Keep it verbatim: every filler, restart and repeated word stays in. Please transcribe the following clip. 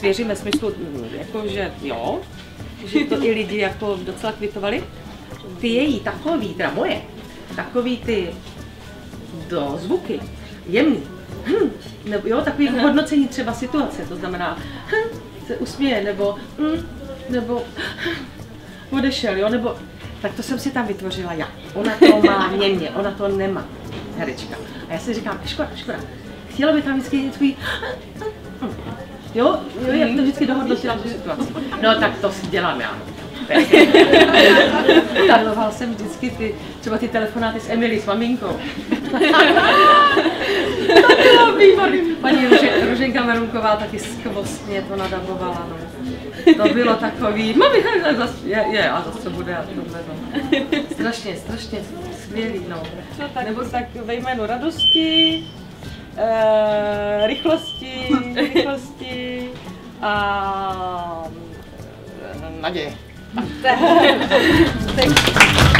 svěřím ve smyslu, jako, že jo, že to i lidi jako docela kvitovali. Ty její takový, teda moje, takový ty do zvuky, jemný, hm, nebo jo, takový uh-huh. hodnocení třeba situace, to znamená, hm, se usměje, nebo hm, nebo hm, odešel, jo, nebo tak to jsem si tam vytvořila já. Ona to má v němě, ona to nemá, herečka. A já si říkám, škoda, škoda, chtěla by tam vždycky něco takový, hm, jo, jo, jak to vždycky dohodnotila tu situaci. No tak to si dělám já. Tanoval jsem vždycky ty, třeba ty telefonáty s Emily, s maminkou. To bylo výborný. Paní Ruženka Merunková taky skvostně to nadabovala. No. To bylo takový, mami, je, je, a zase bude a tohle, no. Strašně, strašně skvělý, no. No tak, nebo tak ve jménu radosti, e, rychlosti, rychlosti a naděje. Tak.